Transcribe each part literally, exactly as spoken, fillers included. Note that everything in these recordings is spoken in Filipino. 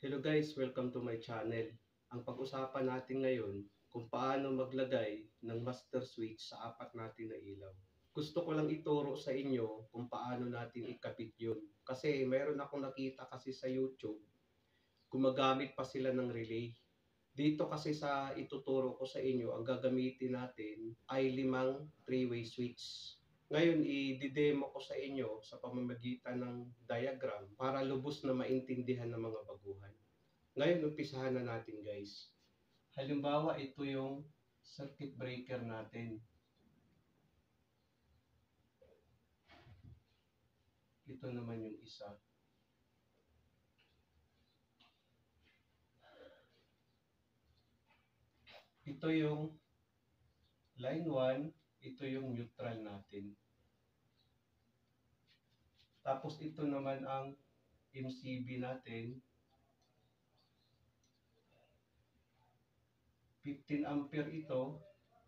Hello guys, welcome to my channel. Ang pag-usapan natin ngayon kung paano maglagay ng master switch sa apat natin na ilaw. Gusto ko lang ituro sa inyo kung paano natin ikabit yun. Kasi mayroon akong nakita kasi sa YouTube, gumagamit pa sila ng relay. Dito kasi sa ituturo ko sa inyo, ang gagamitin natin ay limang three-way switch. Ngayon, i-demo ko sa inyo sa pamamagitan ng diagram para lubos na maintindihan ng mga baguhan. Ngayon, umpisahan na natin guys. Halimbawa, ito yung circuit breaker natin. Ito naman yung isa. Ito yung line one, ito yung neutral natin. Tapos ito naman ang M C B natin. fifteen ampere ito.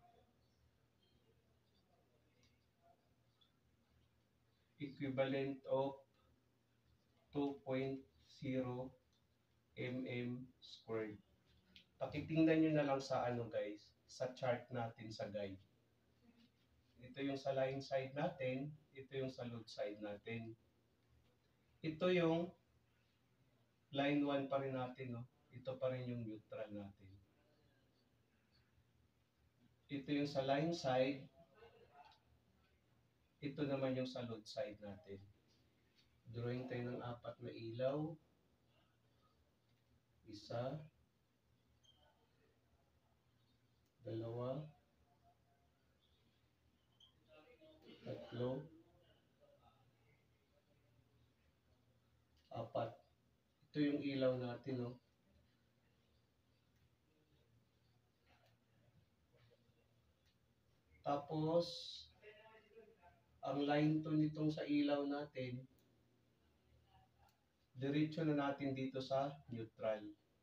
Equivalent of two point zero millimeter squared. Pakitingnan nyo na lang sa ano guys, sa chart natin sa guide. Ito yung sa line side natin, ito yung sa load side natin. Ito yung line one pa rin natin, no? Ito pa rin yung neutral natin. Ito yung sa line side, ito naman yung sa load side natin. Drawing tayo ng apat na ilaw. Isa, dalawa, tatlo, apat. Ito yung ilaw natin, no? Tapos, ang line to nitong sa ilaw natin, diretso na natin dito sa neutral.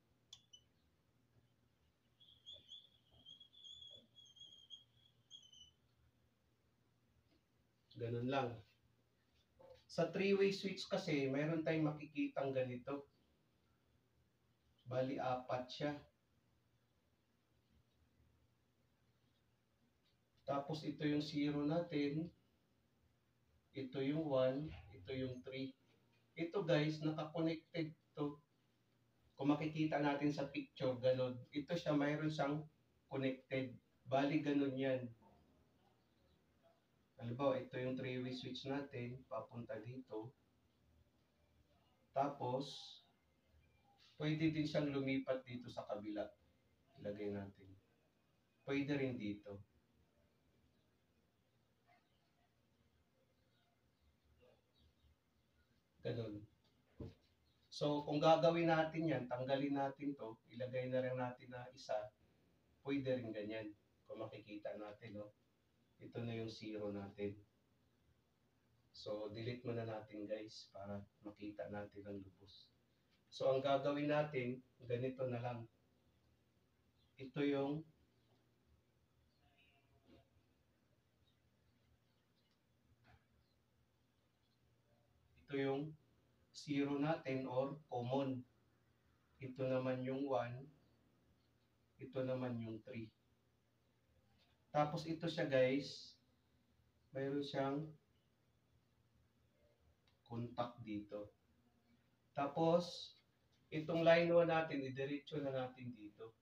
Ganun lang. Sa three-way switch kasi, mayroon tayong makikitang ganito. Bali, apat siya. Tapos ito yung zero natin. Ito yung one. Ito yung three. Ito guys, naka-connected to. Kung makikita natin sa picture, ganun. Ito siya, mayroon siyang connected. Bali, ganun yan. Halimbawa, ito yung three-way switch natin, papunta dito. Tapos, pwede din siyang lumipat dito sa kabila. Ilagay natin. Pwede rin dito. Ganun. So, kung gagawin natin yan, tanggalin natin to, ilagay na rin natin na isa, pwede rin ganyan. Kung makikita natin, no? Ito na yung zero natin. So, delete muna natin guys para makita natin ang lubos. So, ang gagawin natin, ganito na lang. Ito yung ito yung zero natin or common. Ito naman yung one. Ito naman yung three. Tapos ito siya guys, mayroon siyang contact dito. Tapos, itong line one natin, idiretso na natin dito.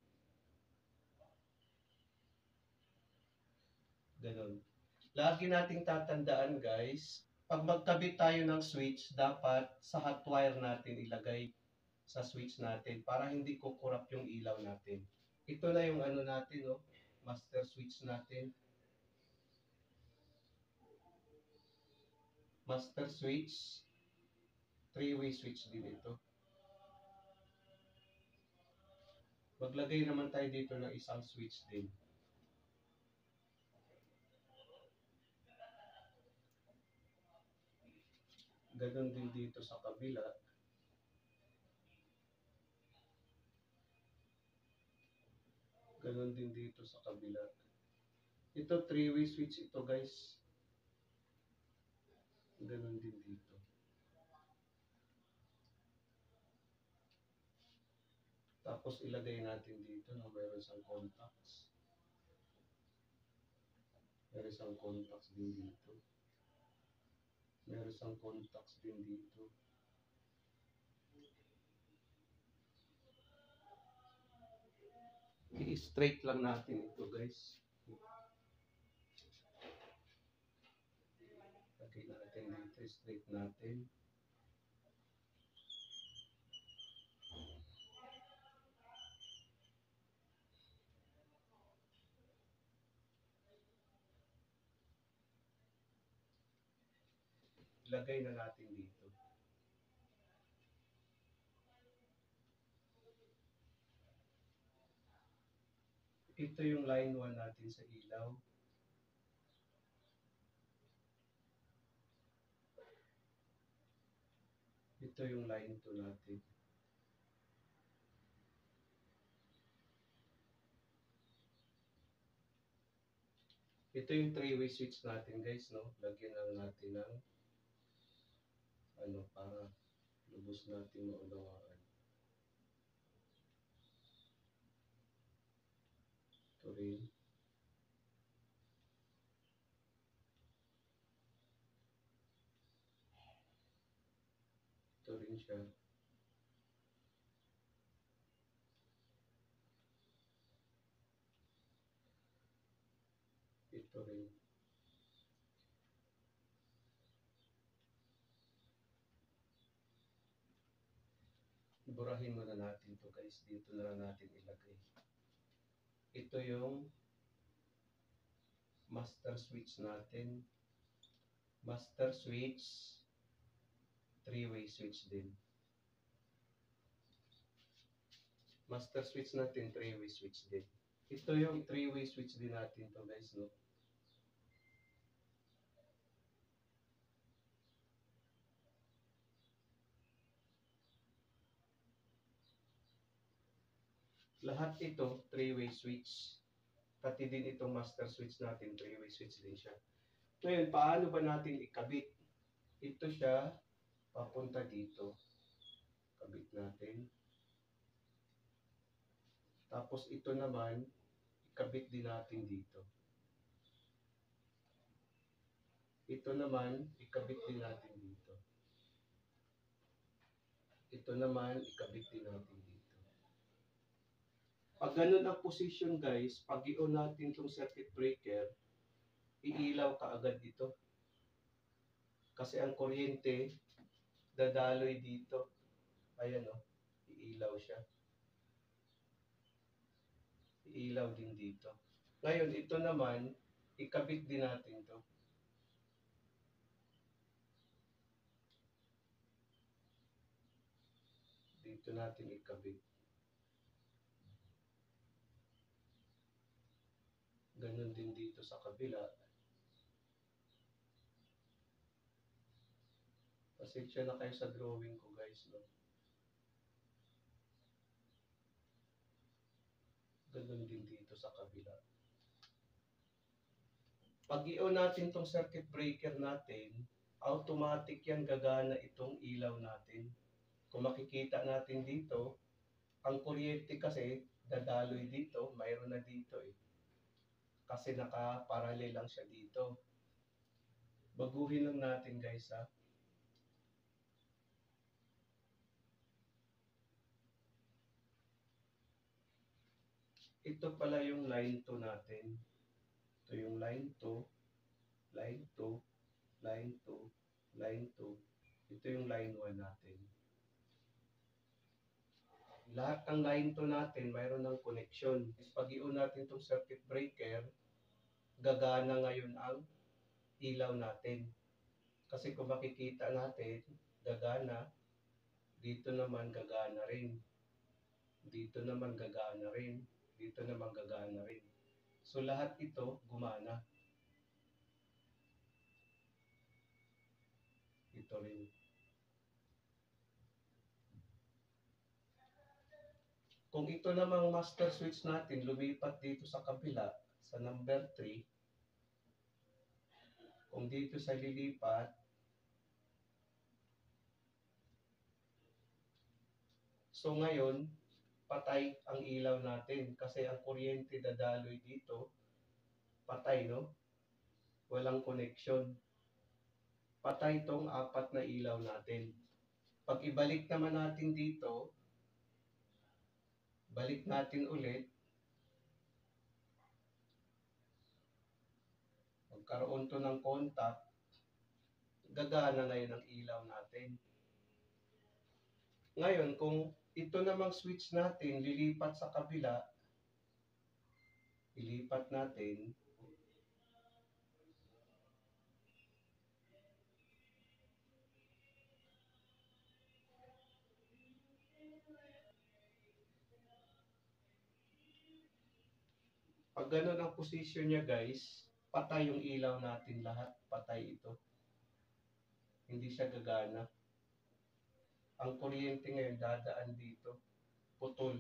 Ganun. Lagi nating tatandaan guys, pag magkabit tayo ng switch, dapat sa hot wire natin ilagay sa switch natin para hindi kukurap yung ilaw natin. Ito na yung ano natin, no? Master switch natin. Master switch. Three-way switch din ito. Maglagay naman tayo dito ng isang switch din. Ganon din dito sa kabila. Ganon din dito sa kabila. Ito three-way switch ito guys. Ganon din dito. Tapos ilagay natin dito na mayroon isang contacts. Meron isang contacts din dito. Meron isang contacts din dito. I-straight lang natin ito, guys. Lagay natin dito, straight natin. Lagay na natin dito. Ito yung line one natin sa ilaw. Ito yung line two natin. Ito yung three-way switch natin, guys, no? Lagyan lang natin ng ano para lubos natin maunawaan. Ito rin. Ito rin siya. Ito rin. Burahin muna natin to, guys. Dito na lang natin ilagay. Ito yung master switch natin. Master switch. Three-way switch din. Master switch natin, three-way switch din. Ito yung three-way switch din natin to, guys, no? Lahat ito, three-way switch. Pati din itong master switch natin, three-way switch din siya. Ngayon, paano ba natin ikabit? Ito siya, papunta dito. Kabit natin. Tapos ito naman, ikabit din natin dito. Ito naman, ikabit din natin dito. Ito naman, ikabit din natin dito. Pag ganun ang position, guys, pag i-on natin itong circuit breaker, iilaw ka agad dito. Kasi ang kuryente, dadaloy dito. Ayan o, iilaw siya. Iilaw din dito. Ngayon, ito naman, ikabit din natin to. Dito natin ikabit. Ganun din dito sa kabila. Pasensya na kayo sa drawing ko, guys, no? Ganun din dito sa kabila. Pag i-on natin tong circuit breaker natin, automatic yan gagana itong ilaw natin. Kung makikita natin dito, ang kuryente kasi dadaloy dito, mayroon na dito eh. Kasi naka-parallel lang siya dito. Baguhin lang natin, guys, ha. Ito pala yung line two natin. Ito yung line two, line two, line two, line two. Ito yung line one natin. Lahat ng line two natin, mayroon ng connection. Pag i-on natin itong circuit breaker, gagana ngayon ang ilaw natin. Kasi kung makikita natin, gagana, dito naman gagana rin. Dito naman gagana rin. Dito naman gagana rin. So lahat ito gumana. Ito rin. Kung ito namang master switch natin, lumipat dito sa kabila, sa number three, kung dito sa lilipat, so ngayon, patay ang ilaw natin kasi ang kuryente dadaloy dito, patay, no? Walang connection. Patay tong apat na ilaw natin. Pag ibalik naman natin dito, balik natin ulit, magkaroon to ng contact, gagana ngayon ang ilaw natin. Ngayon, kung ito namang switch natin, lilipat sa kabila, ilipat natin, pag ganun ang position niya guys, patay yung ilaw natin lahat, patay ito. Hindi siya gagana. Ang kuryente ngayon dadaan dito, putol.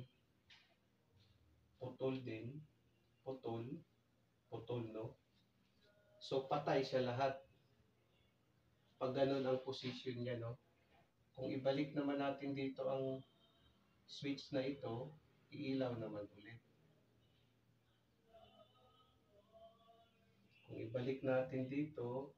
Putol din, putol, putol, no? So patay siya lahat. Pag ganun ang position niya, no? Kung ibalik naman natin dito ang switch na ito, iilaw naman ulit. Kung ibalik natin dito,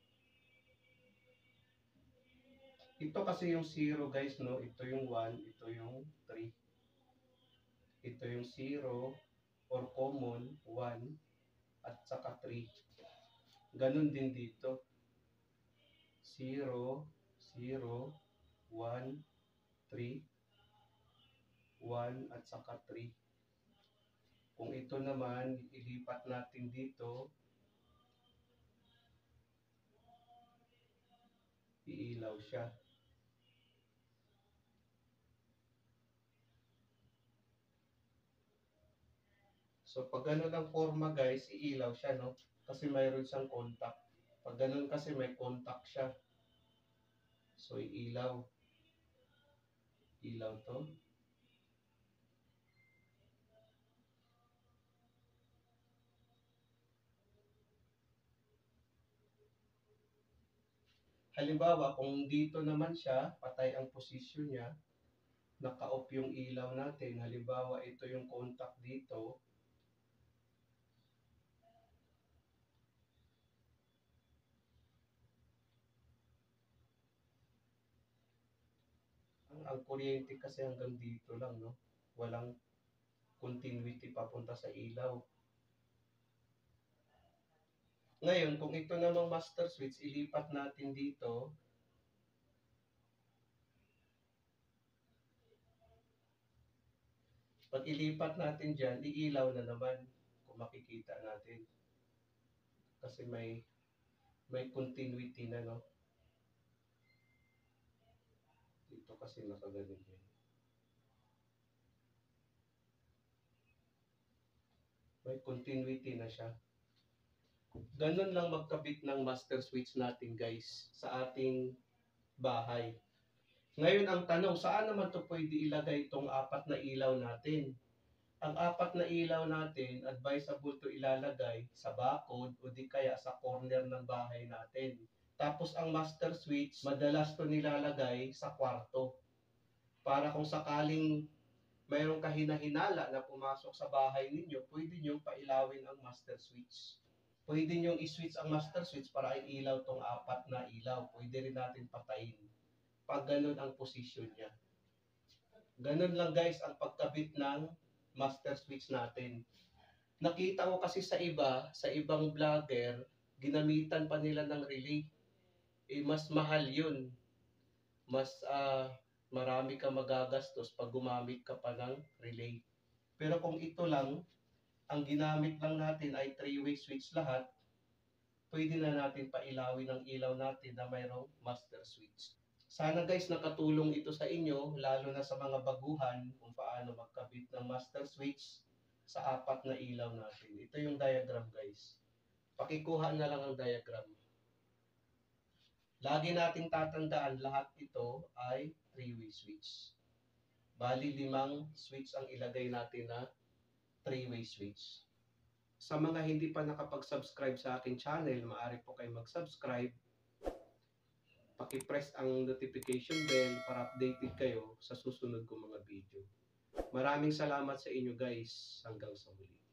ito kasi yung zero guys, no? Ito yung one, ito yung three. Ito yung zero or common, one, at saka three. Ganun din dito. zero, zero, one, three, one, at saka three. Kung ito naman, ilipat natin dito, iilaw siya. So, pag ganun ang forma guys, iilaw siya, no? Kasi mayroon siyang contact. Pag ganun kasi may contact siya. So, iilaw. Ilaw to. Halimbawa, kung dito naman siya, patay ang posisyon niya, naka-off yung ilaw natin. Halimbawa, ito yung contact dito. Ang, ang kuryente kasi hanggang dito lang, no? Walang continuity papunta sa ilaw. Ngayon, kung ito namang master switch, ilipat natin dito. Pag ilipat natin dyan, iilaw na naman kung makikita natin. Kasi may may continuity na, no? Dito kasi nakaganon yan. May continuity na siya. Ganun lang magkabit ng master switch natin guys sa ating bahay. Ngayon ang tanong, saan naman to pwede ilagay itong apat na ilaw natin? Ang apat na ilaw natin, advisable to ilalagay sa bakod o di kaya sa corner ng bahay natin. Tapos ang master switch, madalas to nilalagay sa kwarto. Para kung sakaling mayroong kahina-hinala na pumasok sa bahay ninyo, pwede nyo pailawin ang master switch. Pwede nyo i-switch ang master switch para i-ilaw tong apat na ilaw. Pwede rin natin patayin. Pag ganun ang position niya. Ganun lang guys ang pagkabit ng master switch natin. Nakita ko kasi sa iba, sa ibang vlogger, ginamitan pa nila ng relay. Eh, mas mahal yun. Mas uh, marami ka magagastos pag gumamit ka pa ng relay. Pero kung ito lang, ang ginamit lang natin ay three-way switch lahat, pwede na natin pailawin ang ilaw natin na mayroong master switch. Sana guys nakatulong ito sa inyo, lalo na sa mga baguhan kung paano magkabit ng master switch sa apat na ilaw natin. Ito yung diagram guys. Pakikuha na lang ang diagram. Lagi natin tatandaan lahat ito ay three-way switch. Bali limang switch ang ilagay natin na three-way switch. Sa mga hindi pa nakapag-subscribe sa akin channel, maaari po kayo mag-subscribe. Paki-press ang notification bell para updated kayo sa susunod kong mga video. Maraming salamat sa inyo guys. Hanggang sa muli.